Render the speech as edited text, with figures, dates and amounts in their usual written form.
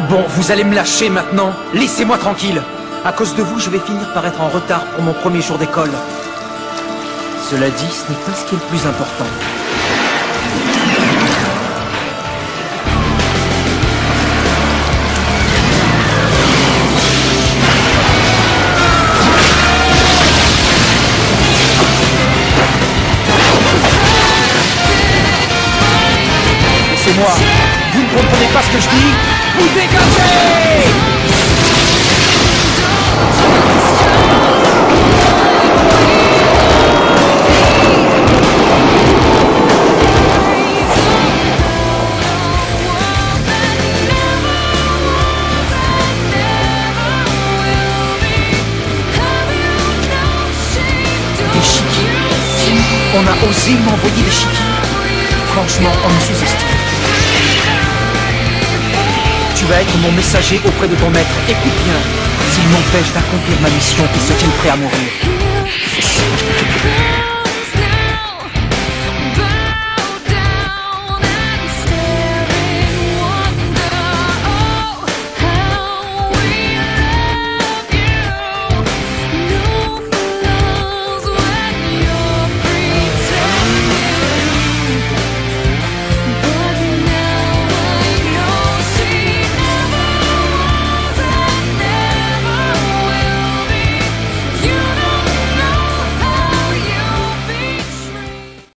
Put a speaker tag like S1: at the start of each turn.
S1: Bon, vous allez me lâcher maintenant. Laissez-moi tranquille. À cause de vous, je vais finir par être en retard pour mon premier jour d'école. Cela dit, ce n'est pas ce qui est le plus important. Laissez-moi. Vous ne comprenez pas ce que je dis? Vous dégagez! Des chiquis. On a osé m'envoyer des chiquis. Franchement, on me sous-estime. Tu vas être mon messager auprès de ton maître. Écoute bien, s'il m'empêche d'accomplir ma mission, il se tient prêt à mourir.